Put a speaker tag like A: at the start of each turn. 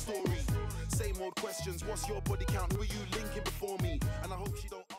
A: story. Same old questions, what's your body count? Who are you linking before me? And I hope she don't